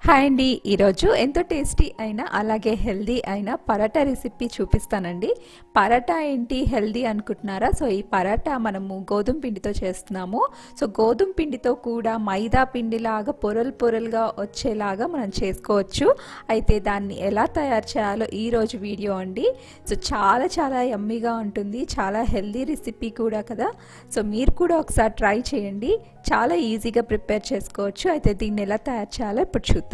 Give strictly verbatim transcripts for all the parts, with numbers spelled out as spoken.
Hi అండి, ఈరోజు ఎంతో టేస్టీ అయినా అలాగే హెల్దీ అయిన పరాటా రెసిపీ చూపిస్తానండి. పరాటా ఏంటి హెల్దీ అనుకుంటున్నారా? సో ఈ పరాటా మనము గోధుమ పిండితో చేస్తున్నాము. సో గోధుమ పిండితో కూడా మైదా పిండిలాగా పొరలు పొరలుగా వచ్చేలాగా మనం చేసుకోవచ్చు. అయితే దాన్ని ఎలా తయారు చేయాలో ఈరోజు వీడియో అండి. సో చాలా చాలా యమ్మీగా ఉంటుంది, చాలా హెల్దీ రెసిపీ కూడా కదా. సో మీరు కూడా ఒకసారి ట్రై చేయండి, చాలా ఈజీగా ప్రిపేర్ చేసుకోవచ్చు. అయితే దీన్ని ఎలా తయారు చేయాలో ఇప్పుడు చూద్దాం.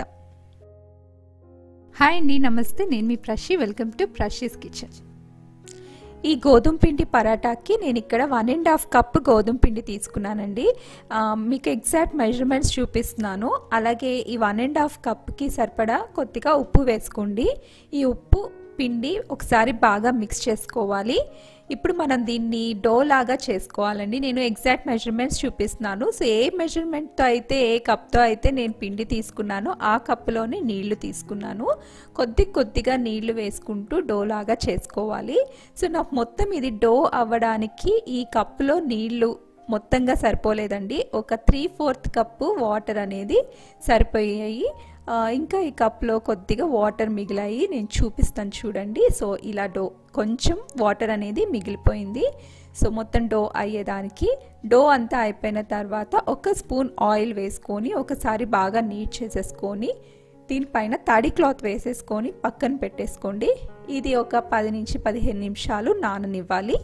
హాయ్ అండి, నమస్తే. నేను మీ Prashi. Welcome to Prashi's kitchen. ఈ గోధుమ పిండి పరాటాకి నేను ఇక్కడ వన్ అండ్ హాఫ్ కప్ గోధుమ పిండి తీసుకున్నానండి. మీకు ఎగ్జాక్ట్ మెజర్మెంట్స్ చూపిస్తున్నాను. అలాగే ఈ వన్ అండ్ హాఫ్ కప్కి సరిపడా కొద్దిగా ఉప్పు వేసుకోండి. ఈ ఉప్పు పిండి ఒకసారి బాగా మిక్స్ చేసుకోవాలి. ఇప్పుడు మనం దీన్ని డో లాగా చేసుకోవాలండి. నేను ఎగ్జాక్ట్ మెజర్మెంట్స్ చూపిస్తున్నాను. సో ఏ మెజర్మెంట్తో అయితే, ఏ కప్తో అయితే నేను పిండి తీసుకున్నానో ఆ కప్లోనే నీళ్లు తీసుకున్నాను. కొద్ది కొద్దిగా నీళ్లు వేసుకుంటూ డో లాగా చేసుకోవాలి. సో నాకు మొత్తం ఇది డో అవ్వడానికి ఈ కప్పులో నీళ్లు మొత్తంగా సరిపోలేదండి. ఒక త్రీ ఫోర్త్ కప్పు వాటర్ అనేది సరిపోయాయి. ఇంకా ఈ కప్లో కొద్దిగా వాటర్ మిగిలాయి, నేను చూపిస్తాను చూడండి. సో ఇలా డో కొంచెం వాటర్ అనేది మిగిలిపోయింది. సో మొత్తం డో అయ్యేదానికి డో అంతా అయిపోయిన తర్వాత ఒక స్పూన్ ఆయిల్ వేసుకొని ఒకసారి బాగా నీట్ చేసేసుకొని దీనిపైన తడి క్లాత్ వేసేసుకొని పక్కన పెట్టేసుకోండి. ఇది ఒక పది నుంచి పదిహేను నిమిషాలు నాననివ్వాలి.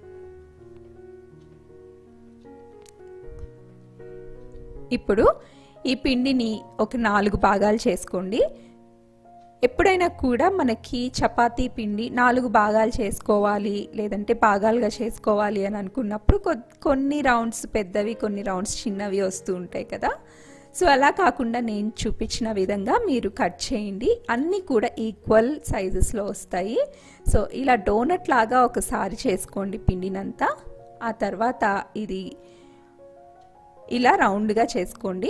ఇప్పుడు ఈ పిండిని ఒక నాలుగు భాగాలు చేసుకోండి. ఎప్పుడైనా కూడా మనకి చపాతీ పిండి నాలుగు భాగాలు చేసుకోవాలి, లేదంటే భాగాలుగా చేసుకోవాలి అని అనుకున్నప్పుడు కొన్ని రౌండ్స్ పెద్దవి, కొన్ని రౌండ్స్ చిన్నవి వస్తూ ఉంటాయి కదా. సో అలా కాకుండా నేను చూపించిన విధంగా మీరు కట్ చేయండి. అన్నీ కూడా ఈక్వల్ సైజెస్లో వస్తాయి. సో ఇలా డోనట్ లాగా ఒకసారి చేసుకోండి పిండినంతా. ఆ తర్వాత ఇది ఇలా రౌండ్గా చేసుకోండి.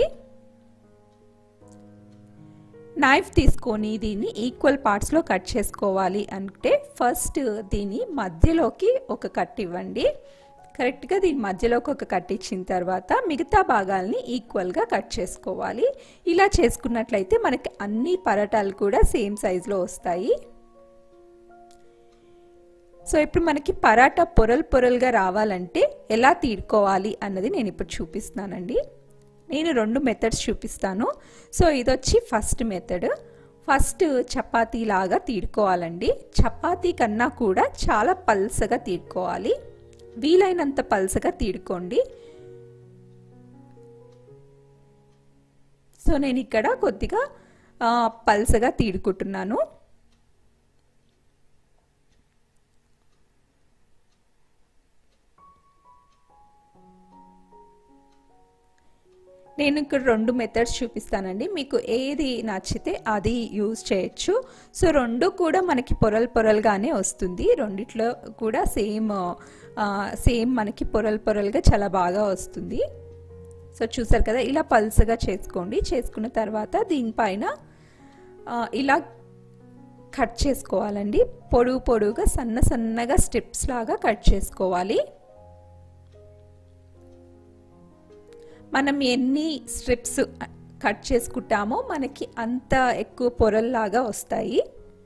నైఫ్ తీసుకొని దీన్ని ఈక్వల్ పార్ట్స్లో కట్ చేసుకోవాలి. అంటే ఫస్ట్ దీని మధ్యలోకి ఒక కట్ ఇవ్వండి. కరెక్ట్గా దీని మధ్యలోకి ఒక కట్ ఇచ్చిన తర్వాత మిగతా భాగాల్ని ఈక్వల్గా కట్ చేసుకోవాలి. ఇలా చేసుకున్నట్లయితే మనకి అన్ని పరాటాలు కూడా సేమ్ సైజులో వస్తాయి. సో ఇప్పుడు మనకి పరాటా పొరలు పొరలుగా రావాలంటే ఎలా తీడుకోవాలి అన్నది నేను ఇప్పుడు చూపిస్తున్నానండి. నేను రెండు మెథడ్స్ చూపిస్తాను. సో ఇది వచ్చి ఫస్ట్ మెథడ్. ఫస్ట్ చపాతీ లాగా తీడుకోవాలండి. చపాతీ కన్నా కూడా చాలా పల్సగా తీడుకోవాలి. వీలైనంత పల్సగా తీడుకోండి. సో నేను ఇక్కడ కొద్దిగా పల్సగా తీడుకుంటున్నాను. నేను ఇక్కడ రెండు మెథడ్స్ చూపిస్తానండి. మీకు ఏది నచ్చితే అది యూజ్ చేయొచ్చు. సో రెండు కూడా మనకి పొరలు పొరలుగానే వస్తుంది. రెండిట్లో కూడా సేమ్ సేమ్ మనకి పొరలు పొరలుగా చాలా బాగా వస్తుంది. సో చూసారు కదా, ఇలా పల్సగా చేసుకోండి. చేసుకున్న తర్వాత దీనిపైన ఇలా కట్ చేసుకోవాలండి. పొడుగు పొడుగుగా సన్న సన్నగా స్టెప్స్ లాగా కట్ చేసుకోవాలి. మనం ఎన్ని స్ట్రిప్స్ కట్ చేసుకుంటామో మనకి అంత ఎక్కువ పొరల్లాగా వస్తాయి.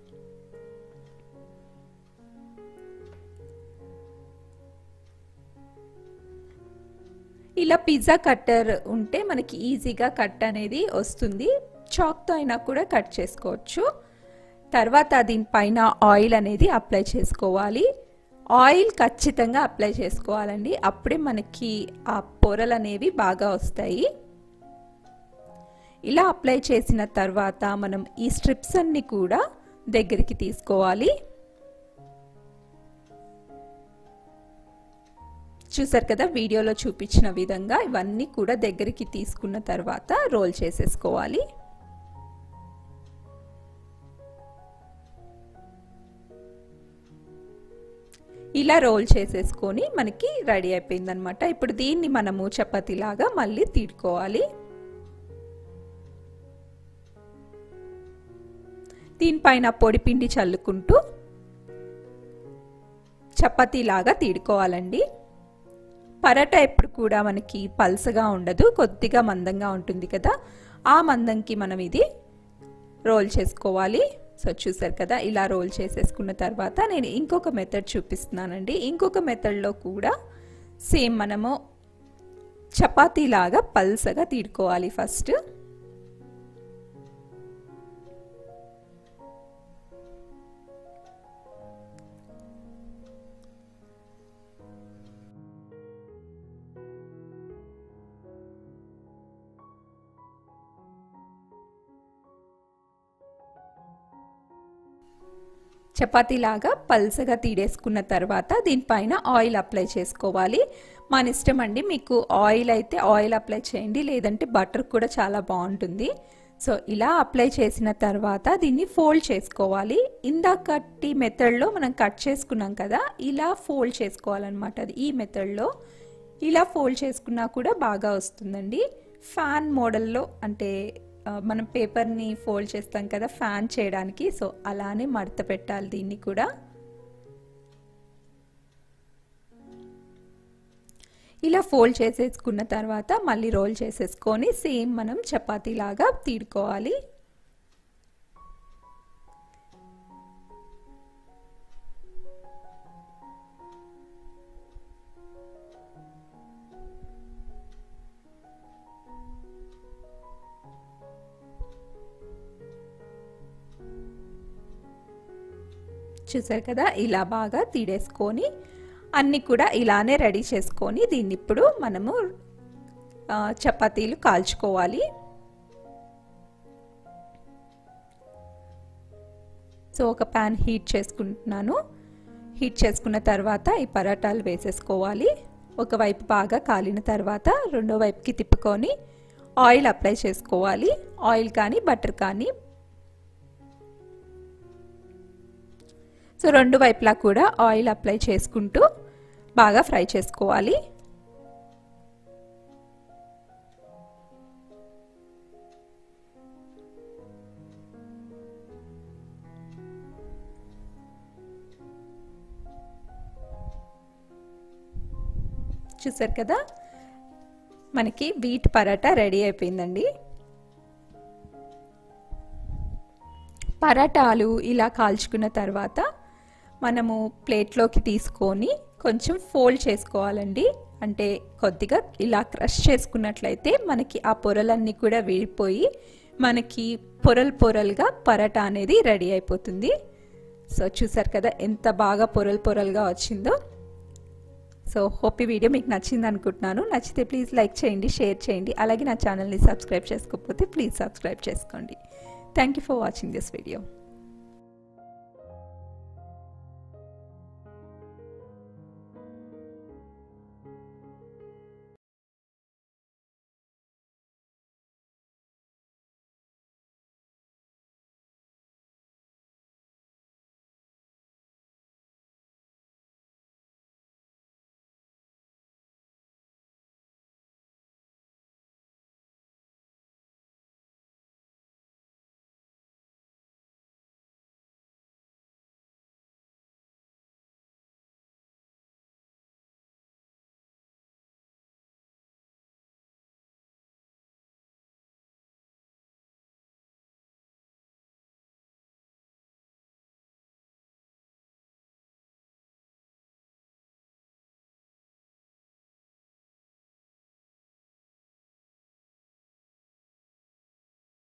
ఇలా పిజ్జా కట్టర్ ఉంటే మనకి ఈజీగా కట్ అనేది వస్తుంది. చాక్తో అయినా కూడా కట్ చేసుకోవచ్చు. తర్వాత దీనిపైన ఆయిల్ అనేది అప్లై చేసుకోవాలి. ఆయిల్ ఖచ్చితంగా అప్లై చేసుకోవాలండి. అప్పుడే మనకి ఆ పొరలు అనేవి బాగా వస్తాయి. ఇలా అప్లై చేసిన తర్వాత మనం ఈ స్ట్రిప్స్ అన్ని కూడా దగ్గరికి తీసుకోవాలి. చూసారు కదా, వీడియోలో చూపించిన విధంగా ఇవన్నీ కూడా దగ్గరికి తీసుకున్న తర్వాత రోల్ చేసేసుకోవాలి. ఇలా రోల్ చేసేసుకొని మనకి రెడీ అయిపోయిందనమాట. ఇప్పుడు దీన్ని మనము చపాతీలాగా మళ్ళీ తీడుకోవాలి. దీనిపైన పొడి పిండి చల్లుకుంటూ చపాతీలాగా తీడుకోవాలండి. పరాటా ఎప్పుడు కూడా మనకి పల్సగా ఉండదు, కొద్దిగా మందంగా ఉంటుంది కదా. ఆ మందంకి మనం ఇది రోల్ చేసుకోవాలి. సో చూసారు కదా, ఇలా రోల్ చేసేసుకున్న తర్వాత నేను ఇంకొక మెథడ్ చూపిస్తున్నానండి. ఇంకొక మెథడ్లో కూడా సేమ్ మనము చపాతీ లాగా పల్సగా తీడుకోవాలి. ఫస్ట్ చపాతీలాగా పల్సగా తీడేసుకున్న తర్వాత దీనిపైన ఆయిల్ అప్లై చేసుకోవాలి. మన ఇష్టం అండి, మీకు ఆయిల్ అయితే ఆయిల్ అప్లై చేయండి, లేదంటే బటర్ కూడా చాలా బాగుంటుంది. సో ఇలా అప్లై చేసిన తర్వాత దీన్ని ఫోల్డ్ చేసుకోవాలి. ఇందాకటి మెథడ్లో మనం కట్ చేసుకున్నాం కదా, ఇలా ఫోల్డ్ చేసుకోవాలన్నమాట. అది ఈ మెథడ్లో ఇలా ఫోల్డ్ చేసుకున్నా కూడా బాగా వస్తుందండి. ఫ్యాన్ మోడల్లో అంటే మనం పేపర్ని ఫోల్డ్ చేస్తాం కదా ఫ్యాన్ చేయడానికి, సో అలానే మడత పెట్టాలి దీన్ని కూడా. ఇలా ఫోల్డ్ చేసేసుకున్న తర్వాత మళ్ళీ రోల్ చేసేసుకొని సేమ్ మనం చపాతీ లాగా తీడుకోవాలి. చూసారు కదా, ఇలా బాగా తీడేసుకొని అన్నీ కూడా ఇలానే రెడీ చేసుకొని దీన్ని ఇప్పుడు మనము చపాతీలు కాల్చుకోవాలి. సో ఒక ప్యాన్ హీట్ చేసుకుంటున్నాను. హీట్ చేసుకున్న తర్వాత ఈ పరాటాలు వేసేసుకోవాలి. ఒకవైపు బాగా కాలిన తర్వాత రెండో వైపుకి తిప్పుకొని ఆయిల్ అప్లై చేసుకోవాలి. ఆయిల్ కానీ బటర్ కానీ. సో రెండు వైపులా కూడా ఆయిల్ అప్లై చేసుకుంటూ బాగా ఫ్రై చేసుకోవాలి. చూసారు కదా, మనకి వీట్ పరాటా రెడీ అయిపోయిందండి. పరాటాలు ఇలా కాల్చుకున్న తర్వాత మనము ప్లేట్లోకి తీసుకొని కొంచెం ఫోల్డ్ చేసుకోవాలండి. అంటే కొద్దిగా ఇలా క్రష్ చేసుకున్నట్లయితే మనకి ఆ పొరలన్నీ కూడా విడిపోయి మనకి పొరలు పొరలుగా పరాటా అనేది రెడీ అయిపోతుంది. సో చూసారు కదా ఎంత బాగా పొరలు పొరలుగా వచ్చిందో. సో హోప్ ఈ వీడియో మీకు నచ్చింది అనుకుంటున్నాను. నచ్చితే ప్లీజ్ లైక్ చేయండి, షేర్ చేయండి. అలాగే నా ఛానల్ని సబ్స్క్రైబ్ చేసుకోకపోతే ప్లీజ్ సబ్స్క్రైబ్ చేసుకోండి. Thank you for watching this video.